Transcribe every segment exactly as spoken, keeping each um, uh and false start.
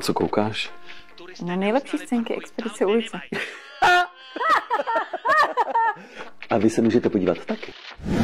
co koukáš? Na nejlepší scénky Expedice ulice. A vy se můžete podívat taky.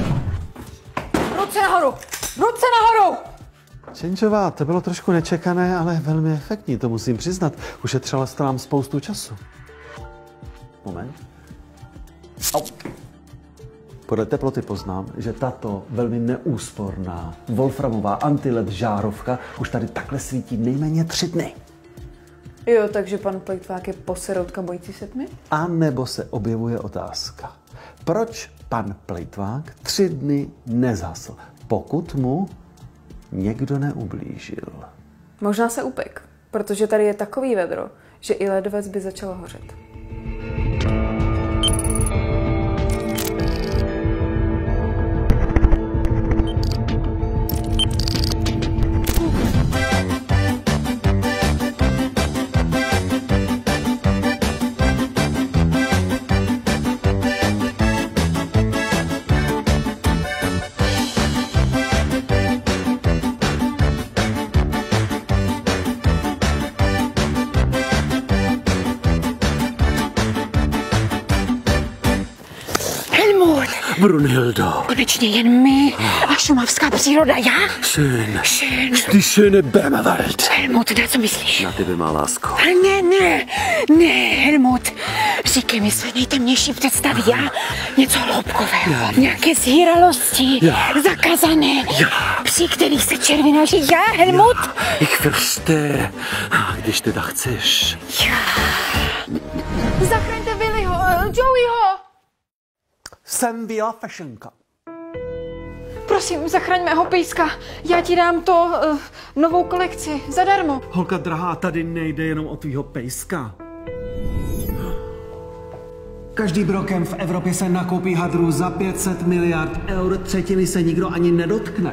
Ruce nahoru! Ruce nahoru! Čenčová, to bylo trošku nečekané, ale velmi efektní, to musím přiznat. Ušetřila jste nám spoustu času. Moment. Au. Podle teploty poznám, že tato velmi neúsporná wolframová antiled žárovka už tady takhle svítí nejméně tři dny. Jo, takže pan plejtvák je poseroutka bojící se tmy? A nebo se objevuje otázka. Proč pan plejtvák tři dny nezhasl, pokud mu někdo neublížil? Možná se upek, protože tady je takový vedro, že i ledovec by začal hořet. Brunhildo. Konečně jen my a šumavská příroda, já? Schön. Schön. Die schöne Bärenwald. Helmut, na co myslíš? Na tebe, má lásko. Ne, ne, ne, Helmut. Říkej mi své nejtemnější představy, já? Něco hloubkového, já. Nějaké zhýralosti, já. Zakazané, já. Při kterých se červináří, já, Helmut? Já. Ich verstehe, když teda chceš. Já. Zachraňte Willyho, uh, Joeyho! Jsem Bílá fešenka. Prosím, zachraň mého pejska. Já ti dám to uh, novou kolekci, zadarmo. Holka drahá, tady nejde jenom o tvýho pejska. Každým rokem v Evropě se nakoupí hadrů za pět set miliard eur, třetiny se nikdo ani nedotkne.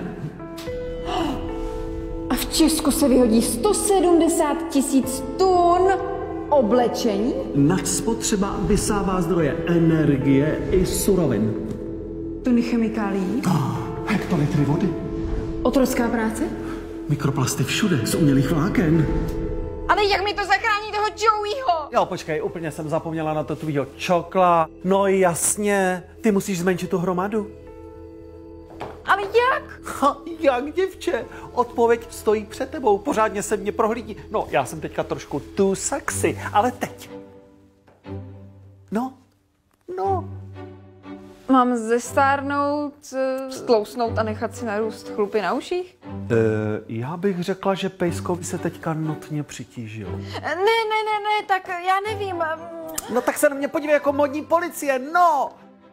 A v Česku se vyhodí sto sedmdesát tisíc tun oblečení? Nadspotřeba vysává zdroje energie i surovin. Tuny chemikálií? Oh, hektolitry vody. Otrocká práce? Mikroplasty všude, z umělých vláken. Ale jak mi to zachrání toho Joeyho? Jo, počkej, úplně jsem zapomněla na to tvýho čokla. No jasně, ty musíš zmenšit tu hromadu. Ale jak? Ha, jak, děvče? Odpověď stojí před tebou, pořádně se mě prohlídí. No, já jsem teďka trošku too sexy, ale teď. No, no. Mám zestárnout, stlousnout a nechat si narůst chlupy na uších? E, já bych řekla, že pejskovi se teďka notně přitížil. Ne, ne, ne, ne, tak já nevím. No tak se na mě podívej jako modní policie, no!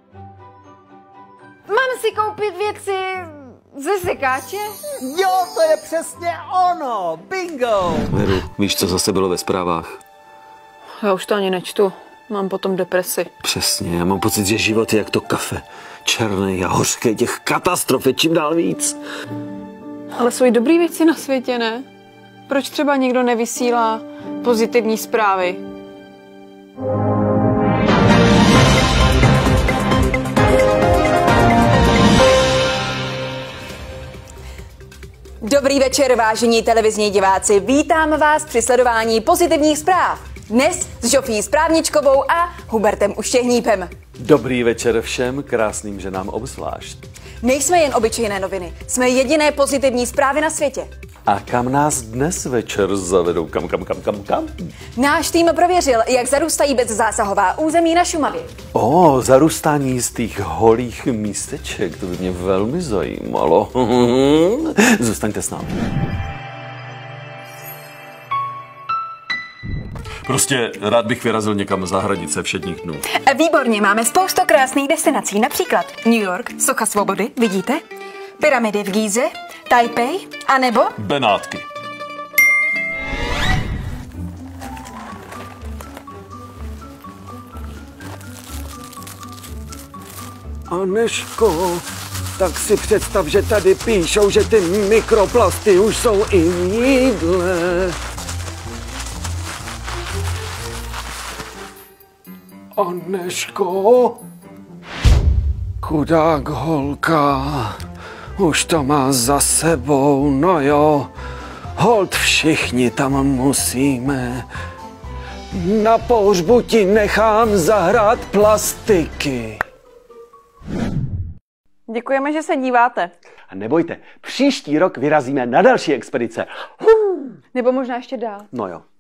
Mám si koupit věci ze sekáče? Jo, to je přesně ono! Bingo! Veru, víš, co zase bylo ve zprávách? Já už to ani nečtu. Mám potom depresi. Přesně, já mám pocit, že život je jak to kafe. Černý a hořký, těch katastrof je čím dál víc. Ale jsou i dobrý věci na světě, ne? Proč třeba někdo nevysílá pozitivní zprávy? Dobrý večer, vážení televizní diváci. Vítám vás při sledování pozitivních zpráv. Dnes s Žofí Správničkovou a Hubertem Uštěhnípem. Dobrý večer všem, krásným ženám obzvlášť. Nejsme jen obyčejné noviny, jsme jediné pozitivní zprávy na světě. A kam nás dnes večer zavedou? Kam, kam, kam, kam, kam? Náš tým prověřil, jak zarůstají bezzásahová území na Šumavě. O, zarůstání z těch holých místeček, to by mě velmi zajímalo. Zůstaňte s námi. Prostě rád bych vyrazil někam za hranice všedních dnů. Výborně, máme spoustu krásných destinací, například New York, Socha svobody, vidíte? Pyramidy v Gíze, Taipei, anebo Benátky. Aneško, tak si představ, že tady píšou, že ty mikroplasty už jsou i v jídle. Aneško, chudák holka, už to má za sebou, no jo. Hold všichni tam musíme. Na pohřbu ti nechám zahrát plastiky. Děkujeme, že se díváte. A nebojte, příští rok vyrazíme na další expedice. Nebo možná ještě dál. No jo.